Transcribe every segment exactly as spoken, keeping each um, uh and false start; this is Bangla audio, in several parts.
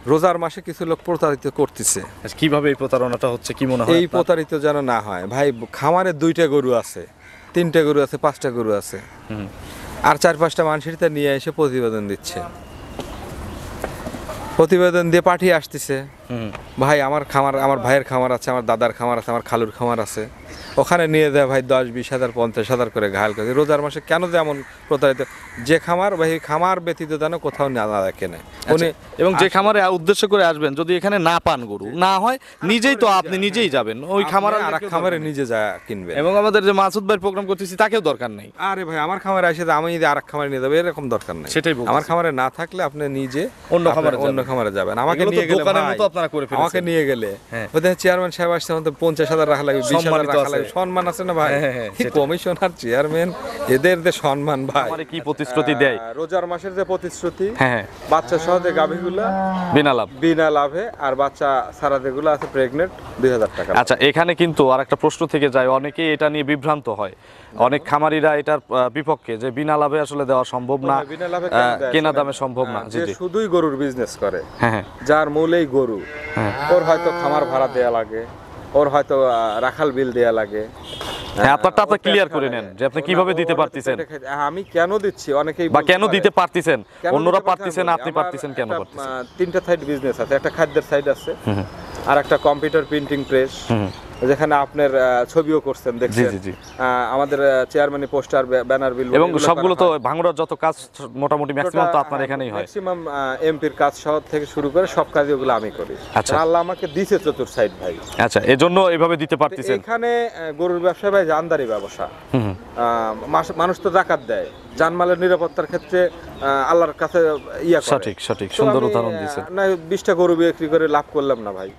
রোজার মাসে কিছু লোক প্রতারিত করতেছে। কিভাবে এই প্রতারণাটা হচ্ছে কি মনে হয়? এই প্রতারিত যেন না হয় ভাই, খামারে দুইটা গরু আছে, তিনটা গরু আছে, পাঁচটা গরু আছে, আর চার পাঁচটা মানুষের তা নিয়ে এসে প্রতিবেদন দিচ্ছে, প্রতিবেদন দিয়ে পাঠিয়ে আসতেছে ভাই আমার খামার, আমার ভাইয়ের খামার আছে, আমার দাদার খামার আছে, আমার খালুর খামার আছে, ওখানে নিয়ে দেয় ভাই দশ বিশ হাজার পঞ্চাশ হাজার করে ঘায়াল করে। রোজার মাসে কেন যে এমন প্রতারিত, যে খামার ভাই খামার ব্যতীত যেন কোথাও না রাখে না উনি, এবং যে খামারে উদ্দেশ্য করে আসবেন যদি এখানে না পান গরু না হয় নিজেই তো আপনি নিজেই যাবেন ওই খামারে, আর খামারে নিজে যা কিনবেন। এবং আমাদের যে মাসুদ ভাই প্রোগ্রাম করতেছি তাকেও দরকার নেই, আরে ভাই আমার খামারে এসে আমি যদি আর এক খামারে নিয়ে যাবো এরকম দরকার নেই। সেটাই আমার খামারে না থাকলে আপনি নিজে অন্য খামারে অন্য খামারে যাবেন। আমাকে নিয়ে গেলে আমাকে নিয়ে গেলে চেয়ারম্যান সাহেব আসছে আমাদের পঞ্চাশ হাজার রাখা লাগবে, বিশ হাজার রাখা লাগবে, সম্মান আছে না ভাই? কমিশনার চেয়ারম্যান এদের যে সম্মান ভাই, কি প্রতিশ্রুতি দেয় রোজার মাসের যে প্রতিশ্রুতি, হ্যাঁ বাচ্চা সহ যে গাভীগুলা বিনা লাভ বিনা লাভে, আর বাচ্চা সারা যেগুলো আছে প্রেগনেন্ট দুই হাজার টাকা। আচ্ছা এখানে কিন্তু আর একটা প্রশ্ন থেকে যায়, অনেকেই এটা নিয়ে বিভ্রান্ত হয়, অনেক খামারিরা এটার বিপক্ষে যে বিনা লাভে আসলে দেওয়া সম্ভব না, কেনা দামে সম্ভব না, যে শুধুই গরুর বিজনেস করে, যার মূলেই গরু, ওর হয়তো খামার ভাড়া দেয়া লাগে, ওর হয়তো রাখাল বিল দেয়া লাগে। আপনারটা আপনি ক্লিয়ার করে নেন যে আপনি কিভাবে দিতে পারতেছেন। আমি কেন দিচ্ছি অনেকেই বা কেন দিতে পারতেছেন, অন্যরা পারতেছেন আপনি পারতেছেন কেন পারতেছেন? তিনটা সাইড বিজনেস আছে, একটা খাদ্যের সাইড আছে, আর একটা কম্পিউটার প্রিন্টিং প্রেস, যেখানে আপনার ছবিও করছেন দেখছেন, আমাদের চেয়ারম্যানের পোস্টার ব্যানার বিল, এবং সবগুলো তো ভাঙড়ার যত কাজ মোটামুটি ম্যাক্সিমাম তো আপনার এখানেই হয়, ম্যাক্সিমাম এমপির কাজ সহ থেকে শুরু করে সব কাজ ওগুলো আমি করি। আচ্ছা আল্লাহ আমাকে দিয়েছে চতুর সাইড ভাই। আচ্ছা এজন্য এইভাবে দিতে পারতেছেন। এখানে গরুর ব্যবসা ভাই জানদারি ব্যবসা, মানুষ তো যাকাত দেয়, জানমালের নিরাপত্তার ক্ষেত্রে আল্লাহর কাছে ইয়া করে। সঠিক সঠিক সুন্দর উদাহরণ দিয়েছেন। না বিশটা গরু বিক্রি করে লাভ করলাম না ভাই।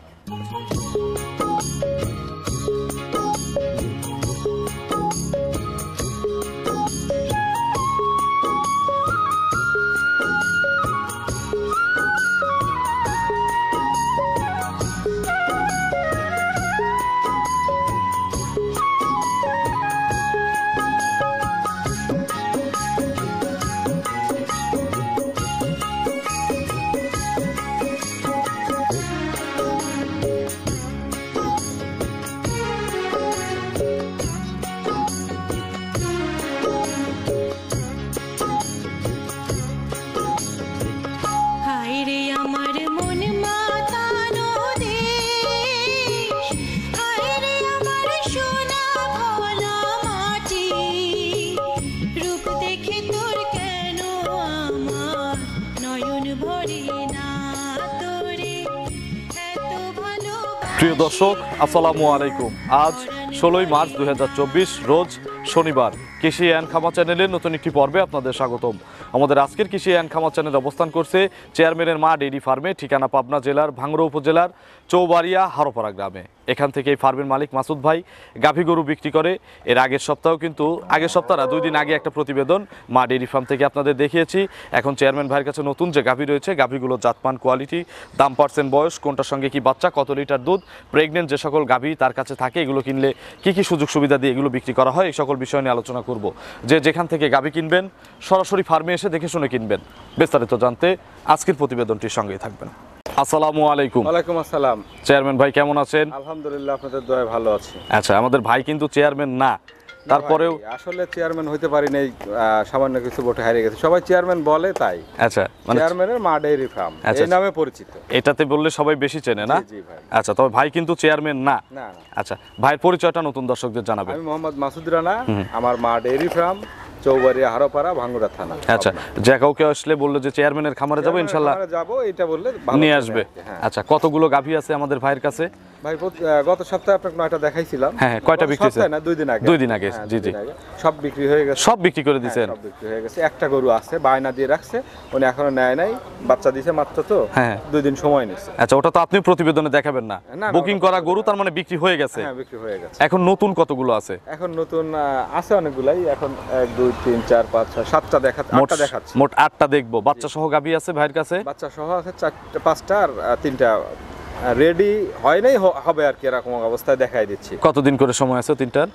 প্রিয় দর্শক আসসালামু আলাইকুম। আজ ষোলোই মার্চ দুই হাজার চব্বিশ রোজ শনিবার। কৃষি অ্যান্ড খামার চ্যানেলের নতুন একটি পর্বে আপনাদের স্বাগতম। আমাদের আজকের কৃষি অ্যান্ড খামার চ্যানেল অবস্থান করছে চেয়ারম্যানের মা ডেইরি ফার্মে, ঠিকানা পাবনা জেলার ভাঙড়া উপজেলার চৌবাড়িয়া হারোপাড়া গ্রামে। এখান থেকে এই ফার্মের মালিক মাসুদ ভাই গাভী গরু বিক্রি করে। এর আগের সপ্তাহেও কিন্তু আগের সপ্তাহ না দুই দিন আগে একটা প্রতিবেদন মা ডেইরি ফার্ম থেকে আপনাদের দেখিয়েছি। এখন চেয়ারম্যান ভাইয়ের কাছে নতুন যে গাভী রয়েছে, গাভীগুলো জাতমান, কোয়ালিটি, দাম, পার্সেন্ট, বয়স, কোনটার সঙ্গে কি বাচ্চা, কত লিটার দুধ, প্রেগনেন্ট যে সকল গাভী তার কাছে থাকে, এগুলো কিনলে কি কি সুযোগ সুবিধা দিয়ে এগুলো বিক্রি করা হয়, এই সকল বিষয় নিয়ে আলোচনা করব। যে যেখান থেকে গাভী কিনবেন সরাসরি ফার্মে এসে দেখে শুনে কিনবেন। বিস্তারিত জানতে আজকের প্রতিবেদনটির সঙ্গেই থাকবেন। আসসালামু আলাইকুম। ওয়ালাইকুম আসসালাম। চেয়ারম্যান ভাই কেমন আছেন? আলহামদুলিল্লাহ, আপনাদের দয়ায় ভালো আছি। আচ্ছা, আমাদের ভাই কিন্তু চেয়ারম্যান না, তারপরেও আসলে চেয়ারম্যান হইতে পারি নাই, সামান্য কিছু ভোটে হারিয়ে গেছে। সবাই চেয়ারম্যান বলে তাই। আচ্ছা, মানে চেয়ারম্যানের মা ডেইরি ফার্ম এই নামে পরিচিত। এটাতে বললে সবাই বেশি চেনে না? জি ভাই। আচ্ছা, তবে ভাই কিন্তু চেয়ারম্যান না। না। আচ্ছা, ভাইয়ের পরিচয়টা নতুন দর্শকদের জানাবেন। আমি মোহাম্মদ মাসুদ রানা, আমার মা ডেইরি ফার্ম, চৌবাড়িয়া হারোপাড়া, ভাঙ্গুড়া থানা। আচ্ছা, যে কাউকে আসলে বললো যে চেয়ারম্যানের খামারে যাবো, ইনশাআল্লাহ যাবো, এটা বললে নিয়ে আসবে। আচ্ছা, কতগুলো গাভী আছে আমাদের ভাইয়ের কাছে? ভাই গত সপ্তাহে আপনাকে নয়টা দেখাইছিলাম। হ্যাঁ, কয়টা বিক্রি হয়েছে? না, দুই দিন আগে। দুই দিন আগে, জি জি। সব বিক্রি হয়ে গেছে। সব বিক্রি করে দিয়েছেন? সব বিক্রি হয়ে গেছে। একটা গরু আছে, বায়না দিয়ে রাখছে, উনি এখনো নেয় নাই, বাচ্চা দিয়েছে মাত্র, তো হ্যাঁ দুই দিন সময় নিচ্ছে। আচ্ছা, ওটা তো আপনি প্রতিবেদনে দেখাবেন না? বুকিং করা গরু তার মানে বিক্রি হয়ে গেছে? হ্যাঁ, বিক্রি হয়ে গেছে। এখন নতুন কতগুলো আছে? এখন নতুন আছে অনেকগুলাই। এখন এক দুই তিন চার পাঁচ ছয় সাতটা দেখা, আটটা দেখাচ্ছে। মোট আটটা দেখবো। বাচ্চা সহ গাভী আছে ভাইয়ের কাছে? বাচ্চা সহ আছে চারটা, পাঁচটা, আর তিনটা রেডি হয় নাই, হ- হবে আর কি, এরকম অবস্থায় দেখাই দিচ্ছি। কতদিন করে সময় আছে তিনটার?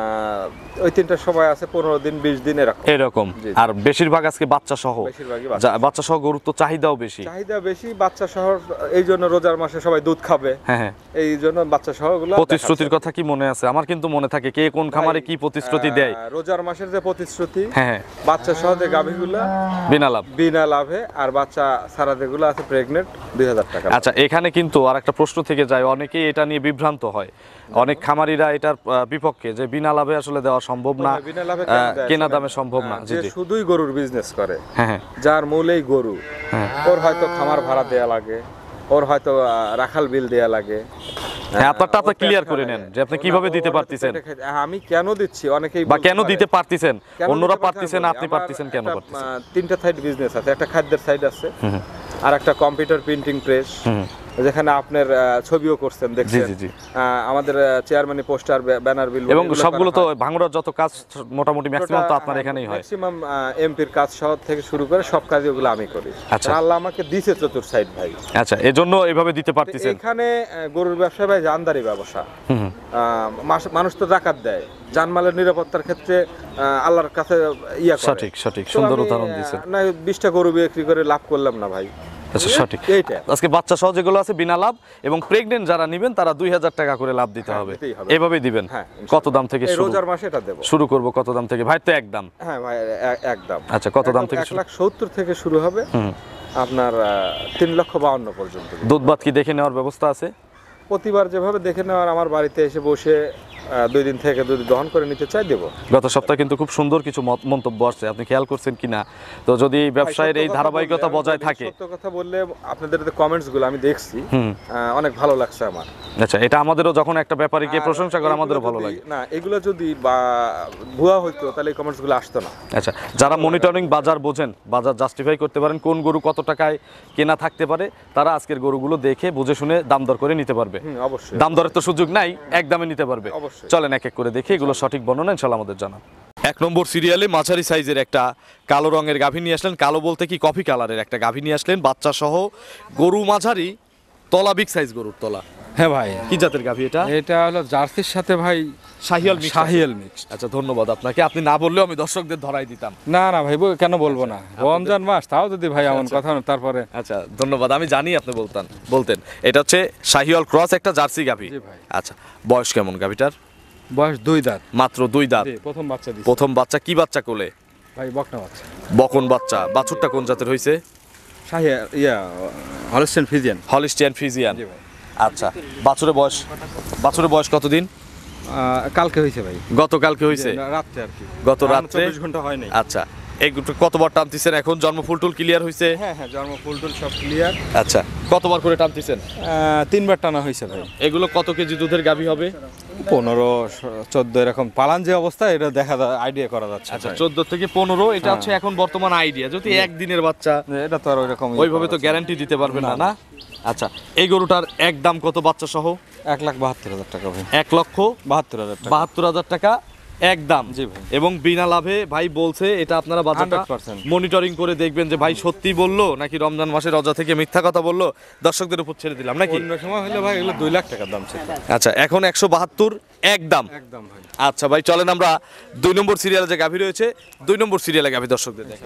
আহ, ওই তিনটার সময় আছে পনেরো দিন বিশ দিন এরকম। এরকম। জি। আর বেশিরভাগ আজকে বাচ্চা সহ, বেশিরভাগই যা- বাচ্চা। বাচ্চা সহ গরুর তো চাহিদাও বেশি। চাহিদা বেশি বাচ্চা শহর, এই জন্য রোজার মাসে সবাই দুধ খাবে, হ্যাঁ হ্যাঁ। এই জন্য বাচ্চা শহরগুলো প্রতিশ্রুতির কথা কি মনে আছে? আমার কিন্তু মনে থাকে কে কোন খামারে কি প্রতিশ্রুতি দেয়। রোজার মাসের যে প্রতিশ্রুতি, হ্যাঁ হ্যাঁ, বাচ্চা সহ যে গাভীগুলা বিনা লাভ। বিনা লাভে, আর বাচ্চা সারা যেগুলো আছে প্রেগনেন্ট দুই হাজার টাকা। আচ্ছা, এখানে কিন্তু আর একটা প্রশ্ন থেকে যায়, অনেকেই এটা নিয়ে বিভ্রান্ত হয়, অনেক খামারিরা এটার আহ, বিপক্ষে যে বিনা লাভে আসলে দেওয়া সম্ভব না, বিনা লাভে আহ, কেন দেয়? কেনা শোনেন, দামে সম্ভব না। আহ, জি যে জি, শুধুই গরুর বিজনেস করে, হ্যাঁ হ্যাঁ যার মূলেই গরু, হ্যাঁ। ওর হয়তো খামার ভাড়া দেয়া লাগে, ওর হয়তো আহ, রাখাল বিল দেয়া লাগে। হ্যাঁ, আপনারটা আপনি ওর ক্লিয়ার পেট করে খায়। নেন যে আপনি কিভাবে ওর- দিতে ওর হয়তো পারতেছেন, পেটে খায়। আমি কেন দিচ্ছি অনেকেই বা বলতে কেন পারে। দিতে পারতেছেন, কেন অন্যরা দিতে পারছি পারতেছেন আমি আপনি বলি। পারতেছেন আমার কেন একটা, পারতেছেন? আহ, তিনটা সাইড বিজনেস আছে, একটা খাদ্যের সাইড আছে, আর একটা কম্পিউটার প্রিন্টিং প্রেস, যেখানে আপনার আহ, ছবিও করছেন দেখছেন। জি, জি। আহ, আমাদের চেয়ারম্যানই পোস্টার ব্যানার বিল এবং সবগুলো তো ভাঙড়ার যত কাজ মোটামুটি ম্যাক্সিমাম তো আপনার হ্যাঁ, এখানেই হয়। ম্যাক্সিমাম এমপির কাজ সহ থেকে শুরু করে সব কাজই ওগুলো আমি করি। আচ্ছা। আর আল্লাহ আমাকে দিছে চতুর সাইড ভাই। আচ্ছা, এজন্য এভাবে দিতে তো পারতেছেন। এখানে আহ, গরুর ব্যবসা ভাই জানদারি ব্যবসা। হুম, হুম। আহ, মাস- মানুষ তো জাকাত দেয়, জানমালের নিরাপত্তার ক্ষেত্রে আহ, আল্লাহর কাছে ইয়া করে। সঠিক সঠিক, তো সুন্দর আমি, উদাহরণ আহ, দিয়েছেন। না বিশটা গরু বিক্রি করে লাভ করলাম না ভাই। আচ্ছা, সঠিক। এইটা আজকে বাচ্চা সহ যেগুলো আছে বিনা লাভ, এবং প্রেগনেন্ট যারা নেবেন তারা দুই হাজার টাকা করে লাভ দিতে হ্যাঁ, হবে। দিতেই হবে। এভাবেই দিবেন। হ্যাঁ, কত দাম থেকে এই শুরু রোজার মাসে এটা দেবো। শুরু করব? কত দাম থেকে ভাই? তো একদম। হ্যাঁ ভাই, এ- একদম। আচ্ছা, কত দাম একদম থেকে এক শুরু? লাখ সত্তর থেকে শুরু হবে, হুম। আপনার আহ, তিন লক্ষ বাউন্ন পর্যন্ত। দুধ ভাত কি দেখে নেওয়ার ব্যবস্থা আছে? প্রতিবার যেভাবে দেখে নেওয়ার, আমার বাড়িতে এসে বসে আহ, দুই দিন থেকে যদি দহন করে নিতে চাই দেবো। গত সপ্তাহে কিন্তু খুব সুন্দর কিছু মত- মন্তব্য আসছে, আপনি খেয়াল করছেন কিনা? তো যদি ব্যবসায়ের এই সত্য কথা ধারাবাহিকতা বললে, বজায় আমি থাকে। সত্য কথা বললে আপনাদের যে কমেন্টস গুলো আমি দেখছি, হুম। আহ, অনেক ভালো লাগছে আমার। আচ্ছা, এটা আমাদেরও যখন একটা ব্যাপারে গিয়ে আর প্রশংসা করে এগুলো আমাদেরও ভালো যদি- লাগে। না, এগুলো যদি বা ভুয়া হইতো তাহলে এই কমেন্টস গুলো আসতো না। আচ্ছা, যারা মনিটরিং বাজার বোঝেন, বাজার জাস্টিফাই করতে পারেন, কোন গরু কত টাকায় কেনা থাকতে পারে, তারা আজকের গরুগুলো দেখে বুঝে শুনে দাম দর করে নিতে পারবে। হুম, অবশ্যই। দাম দরের তো সুযোগ নাই, এক দামে নিতে পারবে। অবশ্যই। চলেন এক এক করে দেখি এগুলো সঠিক বর্ণনা ইনশাল্লাহ আমাদের জানান। এক নম্বর সিরিয়ালে মাঝারি সাইজের একটা কালো রঙের গাভী নিয়ে আসলেন, কালো বলতে কি কফি কালারের একটা গাভী নিয়ে আসলেন, বাচ্চা সহ। গরু মাঝারি, তলা বিগ সাইজ গরুর তলা। হ্যাঁ ভাই, কি জাতের গাভী এটা? এটা হলো জার্সির সাথে ভাই শাহিয়াল মিক্স আছে। শাহিয়াল মিক্স। আচ্ছা, ধন্যবাদ আপনাকে। আপনি না বললেও আমি দর্শকদের ধরাই দিতাম। না না ভাই, বল- কেন বলবো না, রমজান মাস, তাও যদি ভাই এমন আচ্ছা। কথা না, তারপরে আচ্ছা, ধন্যবাদ। আমি জানি আপনি বলতেন বলতেন এটা হচ্ছে শাহিওয়াল ক্রস একটা জার্সি গাভী। জি ভাই। আচ্ছা, বয়স কেমন গাভীটার? বয়স দুই দাঁত। মাত্র দুই দাঁত। জি, প্রথম বাচ্চা দিছে প্রথম বাচ্চা। কি বাচ্চা কোলে? ভাই, বকনা বাচ্চা। বকন বাচ্চা। বাছুরটা কোন জাতের হয়েছে? শাহিয়া ইয়া হলস্টেইন ফ্রিজিয়ান। Holstein Friesian. জি ভাই। আচ্ছা, বাছুরের বয়স বাছুরের বয়স কতদিন? আহ, কালকে হয়েছে ভাই, গতকালকে হয়েছে? যে রাত্রে আর কি। গত এখন রাত্রে? চব্বিশ ঘন্টা হয় নাই। আচ্ছা, এই দুটো কতবার টানতেছেন এখন? জন্ম ফুল টুল ক্লিয়ার হয়েছে? হ্যাঁ হ্যাঁ, জন্ম ফুল টুল সব ক্লিয়ার। আচ্ছা, কতবার করে টানতেছেন? তিনবার টানা হয়েছে ভাই। এগুলো কত কেজি দুধের গাভী হবে? পনেরো চোদ্দ এরকম পালান যে অবস্থা, এটা দেখা আইডিয়া করা যাচ্ছে। আচ্ছা, ভাই। চোদ্দ থেকে পনেরো, এটা হ্যাঁ। হচ্ছে এখন বর্তমান আইডিয়া। যদি একদিনের বাচ্চা, যে এটা তো আর ওইরকম ই ওইভাবে করা তো যাচ্ছে গ্যারান্টি দিতে পারবেন না, না? আচ্ছা, এই গরুটার এক দাম কত বাচ্চা সহ? না। এক লাখ বাহাত্তর হাজার টাকা ভাই। এক লক্ষ বাহাত্তর হাজার টাকা। বাহাত্তর হাজার টাকা একদম। জি ভাই। এবং বিনা লাভে ভাই বলছে, এটা আপনারা বাজারটা একশো পার্সেন্ট। মনিটরিং করে দেখবেন যে ভাই সত্যি বললো নাকি রমজান মাসে রজা থেকে মিথ্যা কথা বললো, দর্শকদের উপর ছেড়ে দিলাম নাকি। অন্য সময় হলে ভাই এগুলো দুই লাখ টাকার দাম ছিল। আচ্ছা, এখন একশো বাহাত্তর একদম। একদম ভাই। আচ্ছা ভাই, চলেন আমরা দুই নম্বর সিরিয়ালে যে গাভী রয়েছে, দুই নম্বর সিরিয়ালে গাভী দর্শকদের দেখেন।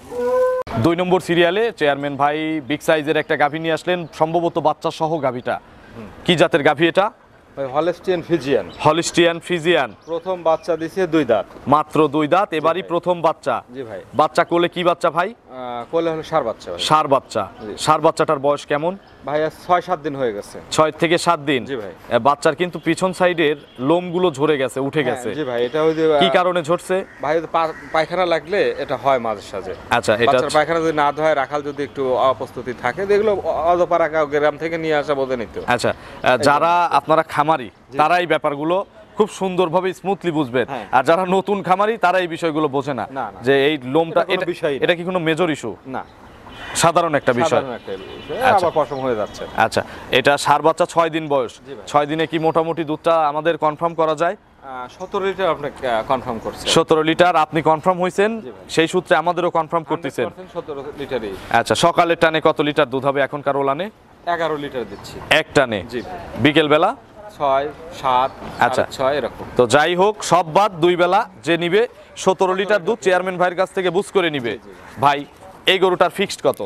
দুই নম্বর সিরিয়ালে চেয়ারম্যান ভাই বিগ সাইজের একটা গাভী নিয়ে আসলেন, সম্ভবত বাচ্চা সহ গাভীটা। কি জাতের গাভী এটা? ভাই হলস্টিয়ান ফিজিয়ান, হলিস্টিয়ান ফ্রিজিয়ান। প্রথম বাচ্চা দিছে দুই দাঁত। মাত্র দুই দাঁত, এবারই প্রথম বাচ্চা। জি ভাই। বাচ্চা কোলে কি বাচ্চা ভাই? আহ, কোলে হলো সার বাচ্চা ভাই। ষাঁড় বাচ্চা। জি। ষাঁড় বাচ্চাটার বয়স কেমন? ভাই আজ ছয় সাত দিন হয়ে গেছে। ছয় থেকে সাত দিন। জি ভাই। এ, বাচ্চার কিন্তু পিছন সাইডের লোমগুলো ঝরে গেছে, উঠে গেছে। হ্যাঁ, জি ভাই, এটা ওই যে কি আহ, কারণে ঝরছে? ভাই ওই যে পা- পায়খানা লাগলে এটা হয় মাঝে সাঝে। আচ্ছা, এটা বাচ্চার পায়খানা যদি না ধোয়, রাখাল যদি একটু অপ্রস্তুতি থাকে, এগুলো অজপাড়া গ্রাম থেকে নিয়ে আসা বোঝে নিত। আচ্ছা, আহ, যারা আপনারা খামারি তারা এই ব্যাপারগুলো খুব সুন্দরভাবে স্মুথলি বুঝবেন। হ্যাঁ। আর যারা নতুন খামারি তারা এই বিষয়গুলো বোঝে না, না, না। যে এই লোমটা এটা কোনো এটা বিষয়ই না। এটা কি কোনো মেজর ইস্যু? না, সাধারণ একটা বিষয়। সাধারণ একটা বিষয়। আচ্ছা। আবার পশম হয়ে যাচ্ছে। আচ্ছা, এটা ষাঁড় বাচ্চা, ছয় দিন বয়স। জি ভাই। ছয় দিনে কি মোটামুটি দুধটা আমাদের কনফার্ম করা যায়? সতেরো লিটার আপনাকে কনফার্ম করছে। সতেরো লিটার আপনি কনফার্ম হয়েছেন, জি ভাই। সেই সূত্রে আমাদেরও কনফার্ম করতেছেন। সতেরো লিটারই। আচ্ছা, সকালের টানে কত লিটার দুধ হবে এখনকার ওলানে? এগারো লিটার দিচ্ছি এক টানে জি বিকেল বেলা ছয় সাত আচ্ছা। আচ্ছা ছয় এরকম তো যাই হোক সব বাদ দুই বেলা যে নিবে সতেরো লিটার দুধ চেয়ারম্যান ভাইয়ের কাছ থেকে বুঝ করে নিবে ভাই এই গরুটার ফিক্সড কত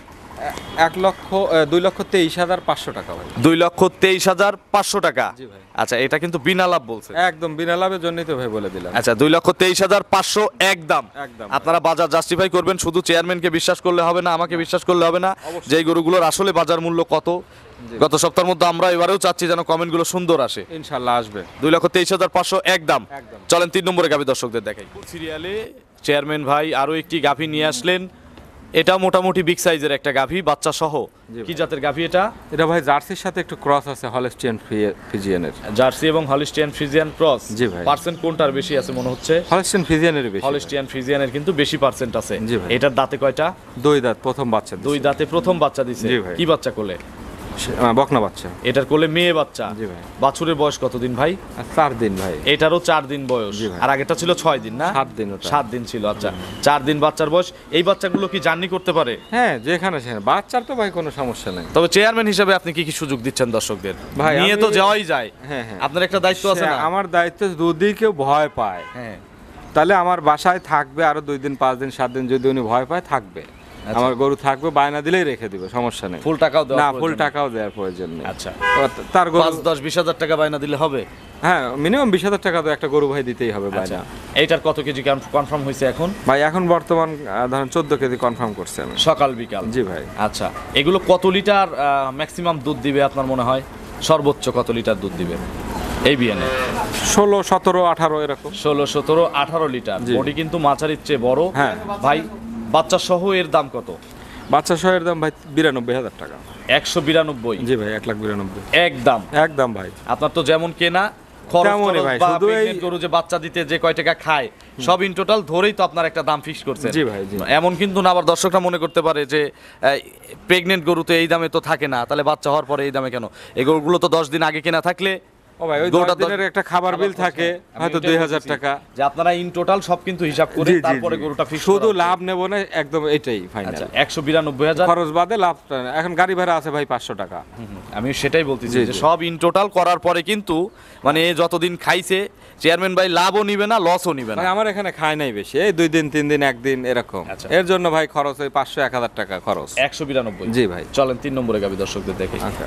এক লক্ষ আহ, দুই লক্ষ তেইশ হাজার পাঁচশো টাকা ভাই দুই লক্ষ তেইশ হাজার পাঁচশো টাকা জি ভাই। আচ্ছা এটা কিন্তু বিনা লাভ বলছে একদম বিনা লাভের জন্যই তো ভাই বলে দিলাম আচ্ছা দুই লক্ষ তেইশ হাজার পাঁচশো একদম একদম। আপনারা বাজার জাস্টিফাই করবেন শুধু চেয়ারম্যানকে বিশ্বাস করলে হবে না আমাকে বিশ্বাস করলে হবে না যে এই গরুগুলোর আসলে বাজার মূল্য কত গত সপ্তাহের মধ্যে আমরা এবারেও চাচ্ছি যেন কমেন্টগুলো সুন্দর আসে ইনশাল্লাহ আসবে দুই লক্ষ তেইশ হাজার পাঁচশো একদম একদম। চলেন তিন নম্বরে গাভী দর্শকদের দেখাই সিরিয়ালে চেয়ারম্যান ভাই আরো একটি গাভী নিয়ে আসলেন এটা মোটামুটি বিগ সাইজের একটা গাভী বাচ্চা সহ কি জাতের গাভী এটা এটা ভাই জার্সির সাথে একটু ক্রস আছে হলস্টিয়ান ফিজিয়ানের জার্সি এবং হলিস্টিয়ান ফ্রিজিয়ান ক্রস জি ভাই। পার্সেন্ট কোনটার বেশি আছে মনে হচ্ছে হলস্টিয়ান ফিজিয়ানের বেশি হলিস্টিয়ান ফ্রিজিয়ানের কিন্তু বেশি পার্সেন্ট আছে জি ভাই। এটার দাঁতে কয়টা দুই দাঁত প্রথম বাচ্চা দুই দিছে। দাঁতে প্রথম বাচ্চা দিছে জি ভাই। কি বাচ্চা কোলে সে- আহ, বকনা বাচ্চা এটার কোলে মেয়ে বাচ্চা জি ভাই। বাছুরের বয়স কতদিন ভাই আর চার দিন ভাই এটারও চার দিন বয়স জি ভাই। আর আগেটা ছিল ছয় দিন না সাত দিন ওটা। সাত দিন ছিল আচ্ছা চার দিন বাচ্চার বয়স এই বাচ্চাগুলো কি জার্নি করতে পারে হ্যাঁ যেখানে সেখানে বাচ্চার তো ভাই কোনো সমস্যা নেই তবে চেয়ারম্যান হিসেবে আপনি কি কি সুযোগ দিচ্ছেন দর্শকদের ভাই, নিয়ে আমি- তো যাওয়াই যায় হ্যাঁ, হ্যাঁ। আপনার একটা দায়িত্ব আছে সে না আমার দায়িত্ব যদি কেউ ভয় পায় হ্যাঁ তাহলে আমার বাসায় থাকবে আরো দুই দিন পাঁচ দিন সাত দিন যদি উনি ভয় পায় থাকবে আমার গরু থাকবে বায়না দিলেই রেখে দিবে সমস্যা নেই ফুল টাকাও দেওয়া না প্রয়োজন ফুল নেই। টাকাও দেওয়ার প্রয়োজন নেই আচ্ছা তার গরু পাঁচ দশ বিশ হাজার টাকা বায়না দিলে হবে হ্যাঁ মিনিমাম বিশ হাজার টাকা তো একটা গরু ভাই দিতেই হবে আচ্ছা বায়না এইটার কত কেজি কনফার্ম হয়েছে এখন ভাই এখন বর্তমান আহ, ধরেন চোদ্দ কেজি কনফার্ম করছে আমি সকাল বিকাল জি ভাই আচ্ছা এগুলো কত লিটার ম্যাক্সিমাম দুধ দিবে আপনার মনে হয় সর্বোচ্চ কত লিটার দুধ দিবে এই বিয়ানে ষোলো সতেরো আঠারো এরকম ষোলো সতেরো আঠারো লিটার জি। বডি কিন্তু মাঝারির চেয়ে বড় হ্যাঁ। ভাই বাচ্চা সহ এর দাম কত বাচ্চা শহের দাম ভাই বিরানব্বই হাজার টাকা একশো বিরানব্বই জি ভাই এক লাখ বিরানব্বই একদম একদম ভাই আপনার তো যেমন কেনা খরচ তেমনই টরচ ভাই, বা শুধু এই- pregnant গরু যে বাচ্চা দিতে যে কয় টাকা খায় সব ইন টোটাল ধরেই তো আপনার একটা দাম ফিক্স করছেন জি ভাই, জি। এমন কিন্তু না আবার দর্শকরা মনে করতে পারে যে প্রেগনেন্ট গরুতে এই দামে তো থাকে না তাহলে বাচ্চা হওয়ার পরে এই দামে কেন এই গরুগুলো তো দশ দিন আগে কেনা থাকলে ও ভাই ওই গরুটা দশ দিনের একটা খাবার বিল থাকে আমি হয়তো ওইটাই দুই হাজার বলতেছি, টাকা যে আপনারা ইন টোটাল সব কিন্তু হিসাব করে জি, জি, তারপরে জি। গরুটা ফিক্স শুধু লাভ নেব না একদম এটাই ফাইনাল আচ্ছা একশো বিরানব্বই হাজার খরচ বাদে লাভ এখন গাড়ি ভাড়া আছে ভাই পাঁচশো টাকা আমি সেটাই বলতেছি জি, যে জি। সব ইন টোটাল করার পরে কিন্তু মানে এ যতদিন খাইছে চেয়ারম্যান ভাই লাভও নিবে না লসও নিবে না ভাই আমার এখানে খায় নাই বেশি এই দুই দিন তিন দিন একদিন এরকম আচ্ছা। এর জন্য ভাই খরচ ওই পাঁচশো এক হাজার টাকা খরচ একশো বিরানব্বই জি ভাই চলেন তিন নম্বরে গাভী দর্শকদের দেখে আচ্ছা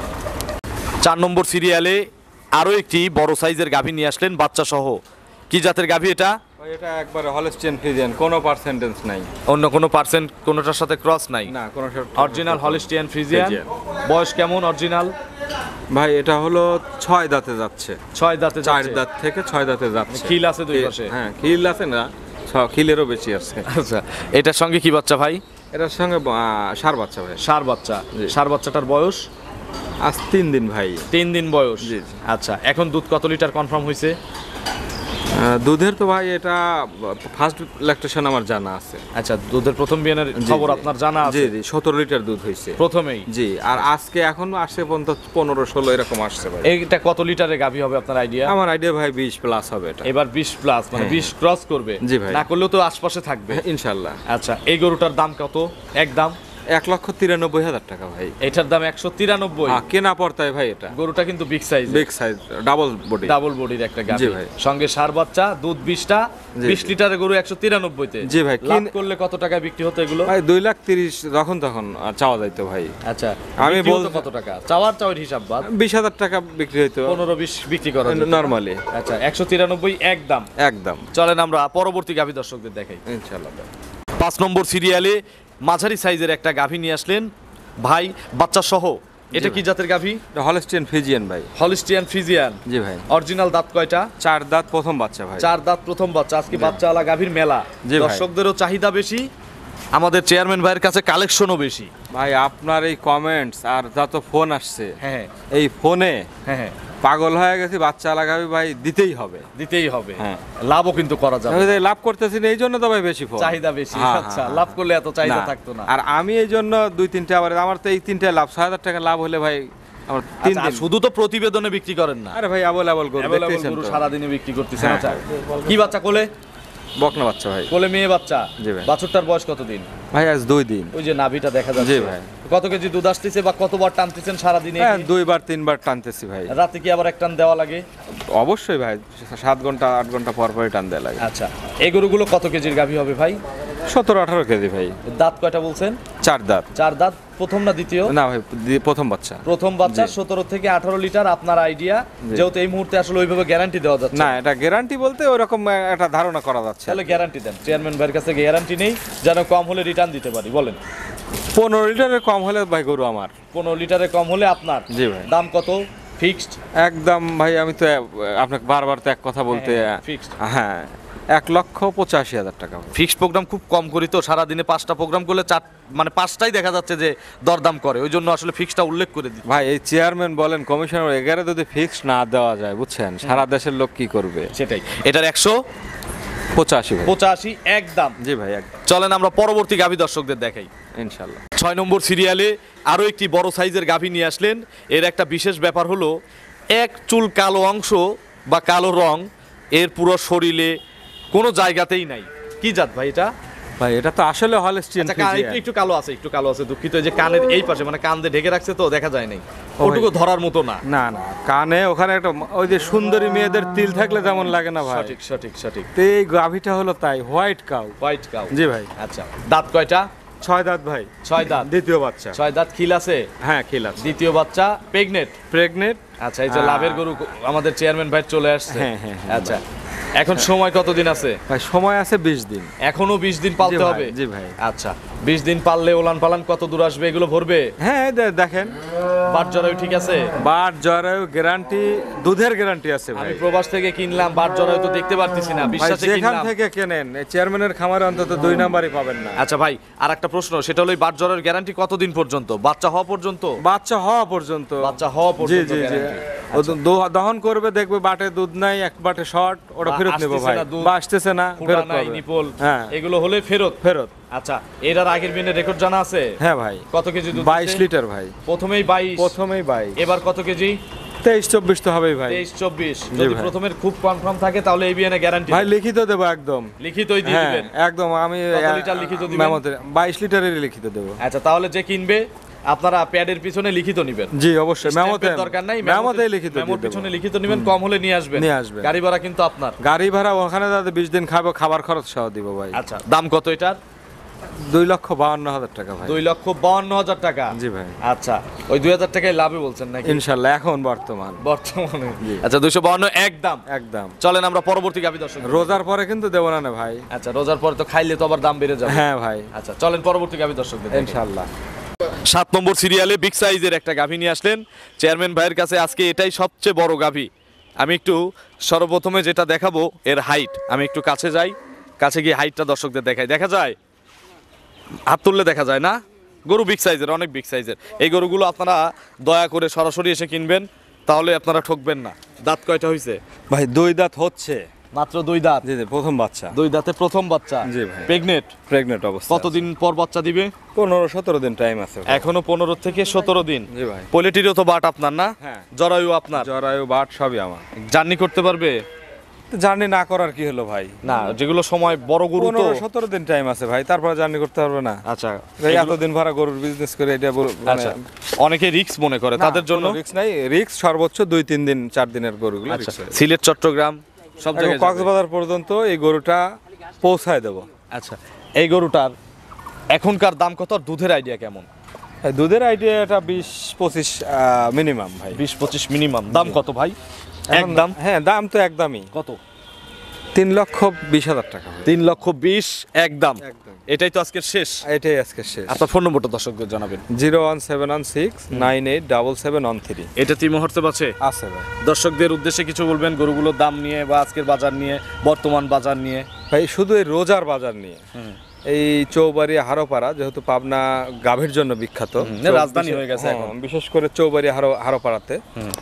চার নম্বর সিরিয়ালে আরো একটি বড় সাইজের গাভী নিয়ে আসলেন বাচ্চা সহ কি জাতের গাভী এটা ভাই এটা একবারে হলস্টিয়ান ফ্রিজিয়ান কোনো পার্সেন্টেজ নাই অন্য কোনো পার্সেন্ট কোনোটার সাথে ক্রস নাই না কোনো অরিজিনাল হলিস্টিয়ান ফ্রিজিয়ান ফ্রিজিয়ান। বয়স কেমন অরিজিনাল ভাই এটা হলো ছয় দাঁতে যাচ্ছে ছয় দাঁতে চার যাচ্ছে। দাঁত থেকে ছয় দাঁতে যাচ্ছে খিল আছে দুই পাশে হ্যাঁ খিল আছে না ছ- খিলেরও বেশি আছে আচ্ছা এটার সঙ্গে কি বাচ্চা ভাই এটার সঙ্গে আহ, সার বাচ্চা ভাই সার বাচ্চা জি। সার বাচ্চাটার বয়স আজ তিন দিন ভাই তিন দিন বয়স জি, জি। আচ্ছা এখন দুধ কত লিটার কনফার্ম হয়েছে আহ, দুধের তো ভাই এটা ফার্স্ট ল্যাকটেশন আমার জানা আছে আচ্ছা দুধের প্রথম বিয়ানের জি, খবর জি। আপনার জানা জি আছে জি সতেরো লিটার দুধ হয়েছে প্রথমেই জি আর আজকে এখন আসছে পর্যন্ত পনেরো ষোলো এরকম আসছে ভাই এইটা কত লিটারের গাভী হবে আপনার আইডিয়া আমার আইডিয়া ভাই বিশ প্লাস হবে এটা এবার বিশ প্লাস মানে হ্যাঁ। বিশ ক্রস করবে জি ভাই। না করলেও তো আশপাশে থাকবে ইনশাল্লাহ আচ্ছা এই গরুটার দাম কত এক দাম এক লক্ষ তিরানব্বই হাজার টাকা ভাই এটার দাম একশো তিরানব্বই হ্যাঁ, কেনা পড়তায় ভাই এটা গরুটা কিন্তু big size big size double body double বডির একটা গাভী জি ভাই। সঙ্গে সার বাচ্চা দুধ বিশটা জি, বিশ জি। লিটারের গরু একশো তিরানব্বইতে জি ভাই, লাভ কিন- করলে কত টাকা বিক্রি হতো এগুলো ভাই দুই লাখ তিরিশ যখন তখন আহ, চাওয়া যাইতো ভাই আচ্ছা আমি আমি বলতে বল- কত টাকা চাওয়ার চাওয়ার হিসাব বাদ বিশ হাজার টাকা বিক্রি হইতো পনেরো বিশ বিক্রি করা যেত। নর্মালি আচ্ছা একশো তিরানব্বই একদম একদম চলেন আমরা পরবর্তী গাভী দর্শকদের দেখাই ইনশাল্লাহ পাঁচ নম্বর সিরিয়ালে মাঝারি সাইজের একটা গাভী নিয়ে আসলেন ভাই বাচ্চা সহ এটা কি জাতের গাভী হলস্টিয়ান ফিজিয়ান ভাই হলিস্টিয়ান ফ্রিজিয়ান জি ভাই অরিজিনাল দাঁত কয়টা চার দাঁত প্রথম বাচ্চা ভাই চার দাঁত প্রথম বাচ্চা আজকে বাচ্চাওয়ালা গাভীর মেলা জি ভাই। দর্শকদেরও চাহিদা বেশি আমাদের চেয়ারম্যান ভাইয়ের কাছে কালেকশনও বেশি ভাই আপনার এই কমেন্টস আর যত ফোন আসছে হ্যাঁ এই ফোনে হ্যাঁ হ্যাঁ পাগল হয়ে গেছি বাচ্চা লাগাবি ভাই দিতেই হবে দিতেই হবে হ্যাঁ। লাভও কিন্তু করা যাবে আমি তো লাভ করতেছি না এই জন্য তো ভাই বেশি ফোন চাহিদা বেশি হ্যাঁ, আচ্ছা হ্যাঁ, লাভ করলে এত চাহিদা না। থাকতো না আর আমি এই জন্য দুই তিনটা আবার আমার তো এই তিনটা লাভ ছয় হাজার টাকা লাভ হলে ভাই আমার তিন আচ্ছা, আর দিন শুধু তো প্রতিবেদনে বিক্রি করেন না আরে ভাই আবল আবল গরু Available দেখতেছেন গরু তো। সারাদিনে বিক্রি করতেছেন হ্যাঁ, আচ্ছা কি বাচ্চা কোলে বকনা বাচ্চা ভাই। কোলে মেয়ে বাচ্চা। জি ভাই। বাছুরটার বয়স কতদিন? ভাই আজ দুই দিন। ওই যে নাভিটা দেখা যাচ্ছে। জি ভাই। কত কেজি দুধ আসতেছে বা কতবার টানতেছেন সারাদিনে? হ্যাঁ দুইবার তিনবার টানতেছি ভাই। রাতে কি আবার এক টান দেওয়া লাগে? অবশ্যই ভাই, সাত ঘন্টা আট ঘন্টা পর পরই টান দেওয়া লাগে। আচ্ছা, এই গরুগুলো কত কেজির গাভী হবে ভাই? সতেরো আঠারো কেজি ভাই। দাঁত কয়টা বলছেন? চার দাঁত। চার দাঁত। প্রথম না দ্বিতীয়? না ভাই, দি- প্রথম বাচ্চা। প্রথম বাচ্চা। সতেরো থেকে আঠারো লিটার আপনার আইডিয়া, যেহেতু এই মুহূর্তে আসলে ওইভাবে গ্যারান্টি দেওয়া যাচ্ছে না, এটা গ্যারান্টি বলতে ওইরকম একটা ধারণা করা যাচ্ছে। তাহলে গ্যারান্টি দেন, চেয়ারম্যান ভাইয়ের কাছে গ্যারান্টি নেই, যেন কম হলে রিটার্ন দিতে পারি। বলেন। পনেরো লিটারের কম হলে ভাই গরু আমার। পনেরো লিটারে কম হলে আপনার। জি ভাই। দাম কত? ফিক্সড? একদম ভাই, আমি তো আহ, আপনাকে বারবার তো এক কথা বলতে হ্যাঁ, fixed। হ্যাঁ এক লক্ষ পঁচাশি হাজার টাকা। ফিক্সড প্রোগ্রাম খুব কম করি তো, সারাদিনে পাঁচটা প্রোগ্রাম করলে চার মানে পাঁচটাই দেখা যাচ্ছে যে দরদাম করে, ওই জন্য আসলে ফিক্সডটা উল্লেখ করে দিই। ভাই এই চেয়ারম্যান বলেন কমিশনার এগারো যদি ফিক্স না দেওয়া যায়, বুঝছেন সারা দেশের লোক কি করবে? সেটাই। এটার একশো পঁচাশি ভাই। পঁচাশি একদম। জি ভাই একদম। চলেন আমরা পরবর্তী গাভী দর্শকদের দেখাই। ইনশাল্লাহ। ছয় নম্বর সিরিয়ালে আরও একটি বড় সাইজের গাভী নিয়ে আসলেন। এর একটা বিশেষ ব্যাপার হলো এক চুল কালো অংশ বা কালো রং এর পুরো শরীরে কোনো জায়গাতেই নাই। কি জাত ভাই এটা? ভাই এটা তো আসলে হলস্টিয়ান আচ্ছা, কান একটু একটু কালো আছে, একটু কালো আছে, দুঃখিত। এই যে কানের এই পাশে মানে কান দিয়ে ঢেকে রাখছে তো দেখা যায় নাই, ওটুকু ধরার মতো না। না না, কানে ওখানে একটা ওই যে সুন্দরী মেয়েদের তিল থাকলে যেমন লাগে না ভাই, সঠিক সঠিক সঠিক। তো এই গাভীটা হলো তাই, হোয়াইট কাউ। White cow. জি ভাই। আচ্ছা, দাঁত কয়টা? ছয় দাঁত ভাই। ছয় দাঁত। দ্বিতীয় বাচ্চা। ছয় দাঁত। খিল আছে? হ্যাঁ খিল আছে। দ্বিতীয় বাচ্চা। প্রেগনেন্ট? প্রেগনেন্ট। আচ্ছা, এই যে লাভের গরু আমাদের চেয়ারম্যান ভাই চলে আসছে। হ্যাঁ, হ্যাঁ, হ্যাঁ, আচ্ছা, এখন সময় কতদিন আছে? ভাই সময় আছে বিশ দিন। এখনো বিশ দিন পালতে জি ভাই, হবে? জি ভাই। আচ্ছা, বিশ দিন পাললে ওলান পালান কত দূর আসবে? এগুলো ভরবে? হ্যাঁ এই দে- দেখেন বাট জরায়ু ঠিক আছে? বাট জরায়ু গ্যারান্টি, দুধের গ্যারান্টি আছে ভাই। আমি প্রবাস থেকে কিনলাম, বাট জরায়ু তো দেখতে পারতেছি না, ভাই বিশ্বাসে যেখান কিনলাম। থেকে কেনেন এই চেয়ারম্যানের খামারে অন্তত দুই নাম্বারই পাবেন না। আচ্ছা ভাই, আর একটা প্রশ্ন, সেটা হলো এই বাট জরায়ুর গ্যারান্টি কতদিন পর্যন্ত? বাচ্চা হওয়া পর্যন্ত? বাচ্চা হওয়া পর্যন্ত। বাচ্চা হওয়া জি পর্যন্ত জি জি। guarantee। ও তো দো- দহন করবে, দেখবে বাটে দুধ নাই, এক বাটে শর্ট, ওটা বা ফেরত নেবো আসতেছে ভাই। না দুধ, বা আসতেছে না, ফুটা ফেরত নাই, পাবে। নিপল, হ্যাঁ এগুলো হলে ফেরত। ফেরত। আচ্ছা, এটার আগের দিনের রেকর্ড জানা আছে? হ্যাঁ ভাই। কত কেজি দুধ? বাইশ দিছে? লিটার ভাই। প্রথমেই বাইশ? প্রথমেই বাইশ। এবার কত কেজি? তেইশ চব্বিশ তো হবেই ভাই। তেইশ চব্বিশ। জি যদি ভাই। প্রথমের খুব কনফার্ম থাকে তাহলে এই বিয়ানে গ্যারান্টি ভাই লিখিত দেবো একদম। লিখিতই দিয়ে হ্যাঁ দিবেন? একদম। আমি কত লিটার লিখিত দিবেন? মেমোতে বাইশ লিটারেরই লিখিত দেবো। আচ্ছা, তাহলে যে কিনবে আপনারা প্যাডের পিছনে লিখিত নেবেন। জি অবশ্যই। মেমোতে স্ট্যাম্পের দরকার নাই, মেমোতেই লিখিত দিয়ে মেমোর দেবো। পিছনে লিখিত নেবেন, কম হলে নিয়ে আসবেন। নিয়ে আসবেন। গাড়ি ভাড়া কিন্তু আপনার। গাড়ি ভাড়া ওখানে দাদা বিশ দিন খাবো, খাবার খরচ সহ দিব ভাই। আচ্ছা, দাম কত এটার? দুই লক্ষ বাউন্ন হাজার টাকা ভাই। দুই লক্ষ বাউন্ন হাজার টাকা। জি ভাই। আচ্ছা, ওই দুই হাজার টাকায় লাভে বলছেন নাকি ইনশাল্লাহ এখন বর্তমান বর্তমানে? আচ্ছা, দুইশো বাউন্ন একদম। একদম। চলেন আমরা পরবর্তী গাভী দর্শক। রোজার পরে কিন্তু দেবো না না ভাই। আচ্ছা, রোজার পরে তো খাইলে তো আবার দাম বেড়ে যাবে। হ্যাঁ ভাই আচ্ছা, চলেন পরবর্তী গাভী দর্শক। ইনশাল্লাহ। সাত নম্বর সিরিয়ালে বিগ সাইজের একটা গাভী নিয়ে আসলেন চেয়ারম্যান ভাইয়ের কাছে। আজকে এটাই সবচেয়ে বড় গাভী। আমি একটু সর্বপ্রথমে যেটা দেখাবো এর হাইট, আমি একটু কাছে যাই, কাছে গিয়ে হাইটটা দর্শকদের দেখাই। দেখা যায়? হাত তুললে দেখা যায় না? গরু বিগ সাইজের, অনেক বিগ সাইজের। এই গরুগুলো আপনারা দয়া করে সরাসরি এসে কিনবেন, তাহলে আপনারা ঠকবেন না। দাঁত কয়টা হয়েছে? ভাই দুই দাঁত হচ্ছে। মাত্র দুই দাঁত? জি জি, প্রথম বাচ্চা। দুই দাঁতে প্রথম বাচ্চা? জি ভাই। প্রেগনেন্ট? প্রেগনেন্ট অবস্থা। কতদিন পর বাচ্চা দিবে? পনেরো সতেরো দিন টাইম আছে ভাই। এখনো পনেরো থেকে সতেরো দিন। জি ভাই। পোলেটিরও তো বাট আপনার না? হ্যাঁ। জরায়ু আপনার? জরায়ু বাট সবই আমার। জার্নি করতে পারবে? জার্নি না করার কি হলো ভাই? না, যেগুলো সময় বড় গরু তো। পনেরো সতেরো দিন টাইম আছে ভাই, তারপরে জার্নি করতে পারবে না? আচ্ছা, এই এতদিন ভাড়া গরুর বিজনেস করে এটা বল- মানে- আচ্ছা, অনেকে রিস্ক মনে করে, না, তাদের জন্য কোনো রিস্ক নাই। রিস্ক সর্বোচ্চ দুই তিন দিন চার দিনের গরুগুলো আচ্ছা, রিস্ক হয়। সিলেট চট্টগ্রাম সব এখন জায়গায় যাবে। কক্সবাজার পর্যন্ত এই গরুটা পৌঁছায় দেবো। আচ্ছা, এই গরুটার এখনকার দাম কত আর দুধের আইডিয়া কেমন? এই দুধের আইডিয়া এটা বিশ পঁচিশ মিনিমাম ভাই। বিশ পঁচিশ মিনিমাম। দাম কত ভাই? এখন- একদম? হ্যাঁ দাম তো একদমই। কত? তিন লক্ষ বিশ হাজার টাকা ভাই। তিন লক্ষ বিশ একদম। একদম। এটাই তো আজকের শেষ। এটাই আজকে শেষ। আপনার ফোন নম্বরটা দর্শকদের জানাবেন। Zero one seven one six nine eight double seven one three এটা তিন মুহূর্তে আছে। আছে ভাই। দর্শকদের উদ্দেশ্যে কিছু বলবেন গরুগুলোর দাম নিয়ে বা আজকের বাজার নিয়ে, বর্তমান বাজার নিয়ে? ভাই শুধু এই রোজার বাজার নিয়ে, এই চৌবাড়ি হারোপাড়া যেহেতু পাবনা গাভীর জন্য বিখ্যাত, হুম, রাজধানী হয়ে গেছে হ্যাঁ, এখন। বিশেষ করে চৌবাড়ি হারো হারোপাড়াতে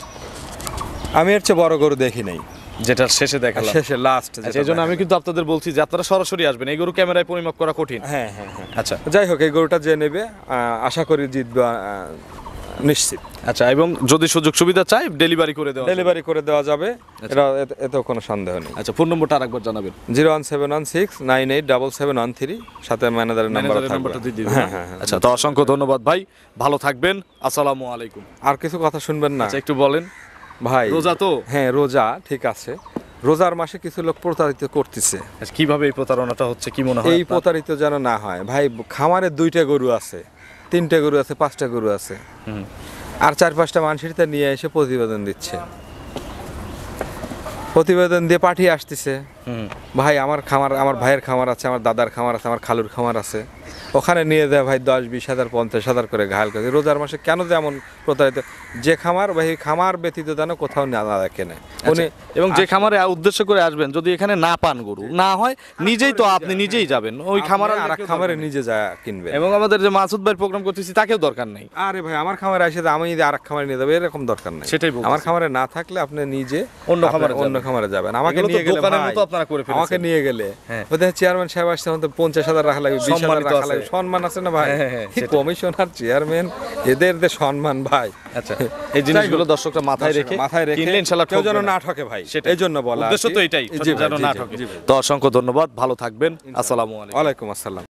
আমি এর চেয়ে বড় গরু দেখি নাই। যেটার শেষে দেখালাম। শেষে লাস্ট। সেই জন্য আমি কিন্তু আপনাদের বলছি যে আপনারা সরাসরি আসবেন, এই গরু ক্যামেরায় পরিমাপ করা কঠিন। হ্যাঁ হ্যাঁ হ্যাঁ। আচ্ছা, যাই হোক, এই গরুটা যে নেবে আহ, আশা করি জিতবে আহ, নিশ্চিত। আচ্ছা, এবং যদি সুযোগ সুবিধা চাই ডেলিভারি করে দেওয়া যাবে? ডেলিভারি করে দেওয়া যাবে, এটা এতে- এতেও কোনো সন্দেহ নেই। আচ্ছা, ফোন নম্বরটা আরেকবার জানাবেন। Zero one seven one six nine eight double seven one three, সাথে ম্যানেজারের নাম্বার ম্যানেজারের থাকবে। নাম্বারটা দিয়ে দিবেন। হ্যাঁ হ্যাঁ হ্যাঁ। আচ্ছা, তো অসংখ্য ধন্যবাদ ভাই, ভালো থাকবেন, আসসালামু আলাইকুম। আর কিছু কথা শুনবেন না আচ্ছা, একটু বলেন। ভাই? রোজা তো? হ্যাঁ রোজা, ঠিক আছে। রোজার মাসে কিছু লোক প্রতারিত করতেছে। আচ্ছা, কিভাবে এই প্রতারণাটা হচ্ছে কি মনে হয় এই আপনার? প্রতারিত যেন না হয় ভাই। খামারে দুইটা গরু আছে, তিনটে গরু আছে, পাঁচটা গরু আছে, হুম। আর চার পাঁচটা মানুষের তা নিয়ে এসে প্রতিবেদন দিচ্ছে, প্রতিবেদন দিয়ে পাঠিয়ে আসতেছে। হুম। ভাই আমার খামার, আমার ভাইয়ের খামার আছে, আমার দাদার খামার আছে, আমার খালুর খামার আছে, ওখানে নিয়ে দেয় ভাই দশ বিশ হাজার পঞ্চাশ হাজার করে ঘায়াল করে। রোজার মাসে কেন যেমন প্রতারিত, যে খামার ভাই খামার ব্যতীত যেন কোথাও না না কেনে উনি। এবং যে খামারে উদ্দেশ্য করে আসবেন, যদি এখানে না পান গরু, না হয় নিজেই তো আপনি নিজেই যাবেন ওই খামারে, আর খামারে নিজে যা কিনবে। এবং আমাদের যে মাসুদ ভাই প্রোগ্রাম করতেছি তাকেও দরকার নেই। আরে ভাই আমার খামারে এসে আমি যদি আর এক খামারে নিয়ে যাবো এরকম দরকার নেই। সেটাই বলতেছি। আমার খামারে না থাকলে আপনি নিজে অন্য আপনার খামারে অন্য যাবেন। খামারে যাবেন। আমাকে এগুলো তো নিয়ে গেলে দোকানের ভাই, মতো আপনারা করে ফেলেছেন। আমাকে নিয়ে গেলে হ্যাঁ। ওদের চেয়ারম্যান সাহেব আসছে, আমাদের পঞ্চাশ হাজার রাখা লাগবে, বিশ হাজার সম্মানিত রাখা আছে। লাগবে, সম্মান আছে না ভাই? হ্যাঁ, হ্যাঁ, সেটাই। কমিশনার, চেয়ারম্যান, এদের যে সম্মান ভাই। আচ্ছা, এই জিনিসগুলো দর্শকরা মাথায় রেখে মাথায় রেখে কিনলে ইনশাআল্লাহ কেউ যেন ঠকবে না ঠকে ভাই, সেটাই। এই জন্য বলা। উদ্দেশ্য আর কি। তো এটাই, জি ভাই, যেন জি, না জি, ঠকে। জি ভাই। তো অসংখ্য ধন্যবাদ, ভালো থাকবেন, আসসালামু আলাইকুম। ওয়ালাইকুম আসসালাম।